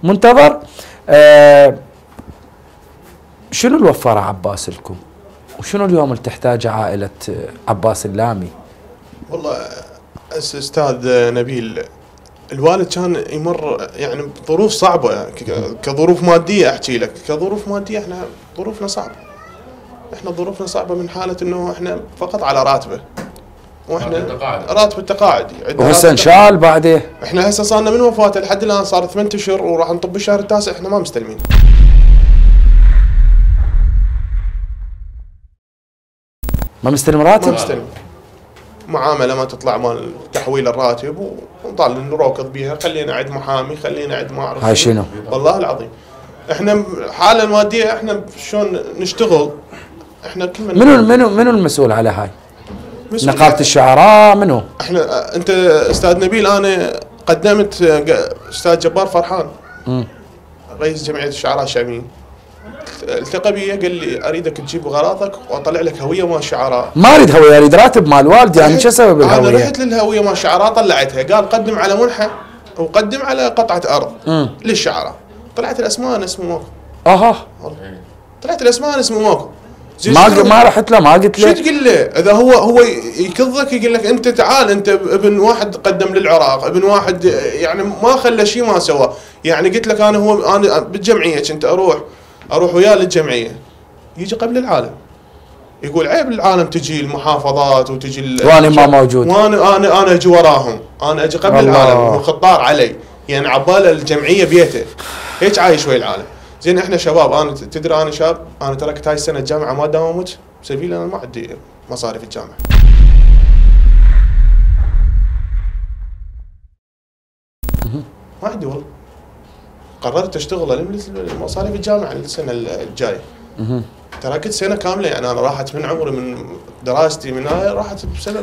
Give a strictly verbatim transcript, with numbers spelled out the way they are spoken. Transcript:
منتظر. آه شنو اللي وفره عباس لكم؟ وشنو اليوم اللي تحتاجه عائله عباس اللامي؟ والله استاذ نبيل، الوالد كان يمر يعني بظروف صعبه، كظروف ماديه احكي لك، كظروف ماديه احنا ظروفنا صعبه. احنا ظروفنا صعبه من حاله انه احنا فقط على راتبه. واحنا راتب التقاعدي. وهسه انشال بعده. احنا هسه صارنا من وفاته لحد الان صار ثمانية اشهر وراح نطب الشهر التاسع، احنا ما مستلمين. ما مستلم راتب؟ ما مستلم. معامله ما تطلع مال تحويل الراتب ونضل نروكض بيها، خلينا عند محامي، خلينا عند ما اعرف. هاي شنو؟ والله العظيم احنا حاله الماديه احنا شلون نشتغل؟ احنا كل من منو منو منو المسؤول على هاي؟ نقابه الشعراء منو؟ احنا انت استاذ نبيل، انا قدمت استاذ جبار فرحان م. رئيس جمعيه الشعراء الشاميين، التقى بي قال لي اريدك تجيب اغراضك واطلع لك هويه مال الشعراء. ما اريد هويه، اريد راتب مال والدي. يعني شو اسوي بالهويه؟ انا رحت للهويه مال الشعراء طلعتها، قال قدم على منحه وقدم على قطعه ارض م. للشعراء. طلعت الاسماء اسمه ماكو. اها طلعت الاسماء اسمه ماكو. ما ما رحت له، ما قلت له شو تقول له؟ اذا هو هو يكذك يقول لك انت تعال، انت ابن واحد قدم للعراق، ابن واحد يعني ما خلى شيء ما سوى. يعني قلت لك انا هو انا بالجمعيه كنت اروح اروح وياه للجمعيه، يجي قبل العالم يقول عيب العالم تجي المحافظات وتجي وانا ما موجود، وانا انا انا اجي وراهم، انا اجي قبل الله. العالم وخطار علي، يعني عباله الجمعيه بيته هيك عايش ويا العالم. زين احنا شباب، انا تدري انا شاب، انا تركت هاي السنه الجامعه ما داومت بسبيل انا ما عندي مصاريف الجامعه. ما عندي والله. قررت اشتغل الم مصاريف الجامعه السنه الجايه. تركت سنه كامله، يعني انا راحت من عمري من دراستي من هاي راحت بسنه.